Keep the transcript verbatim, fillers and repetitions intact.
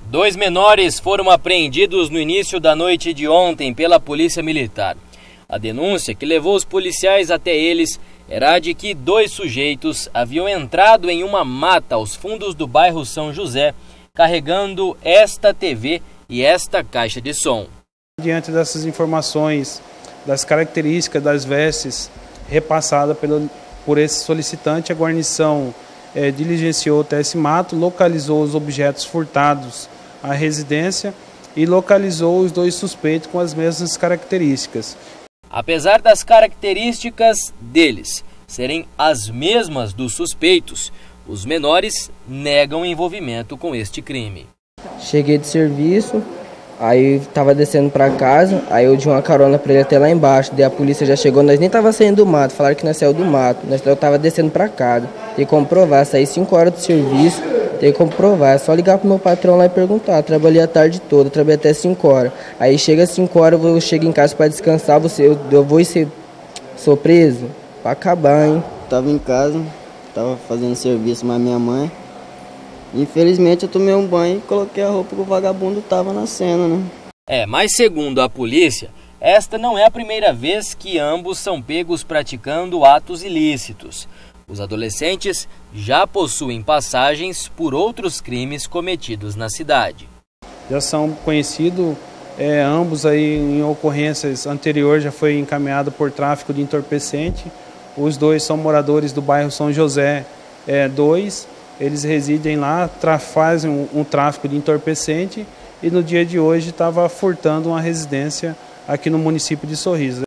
Dois menores foram apreendidos no início da noite de ontem pela Polícia Militar. A denúncia que levou os policiais até eles era de que dois sujeitos haviam entrado em uma mata aos fundos do bairro São José, carregando esta T V e esta caixa de som. Diante dessas informações, das características das vestes repassadas pelo, por esse solicitante, a guarnição é, diligenciou até esse mato, localizou os objetos furtados à residência e localizou os dois suspeitos com as mesmas características. Apesar das características deles serem as mesmas dos suspeitos, os menores negam envolvimento com este crime. Cheguei de serviço, aí tava descendo para casa, aí eu dei uma carona para ele até lá embaixo, daí a polícia já chegou, nós nem tava saindo do mato, falaram que nós saiu do mato, nós eu tava descendo para casa. Tem que comprovar, saí cinco horas do serviço, tem que comprovar, é só ligar pro meu patrão lá e perguntar. Trabalhei a tarde toda, trabalhei até cinco horas. Aí chega cinco horas, eu chego em casa para descansar, você, eu, eu vou ser sou preso para acabar, hein? Tava em casa, tava fazendo serviço com a minha mãe. Infelizmente eu tomei um banho e coloquei a roupa que o vagabundo tava na cena, né? É, mas segundo a polícia, esta não é a primeira vez que ambos são pegos praticando atos ilícitos. Os adolescentes já possuem passagens por outros crimes cometidos na cidade. Já são conhecidos, é, ambos aí em ocorrências anteriores já foi encaminhado por tráfico de entorpecente. Os dois são moradores do bairro São José dois, é, eles residem lá, tra fazem um, um tráfico de entorpecente e no dia de hoje estava furtando uma residência aqui no município de Sorriso.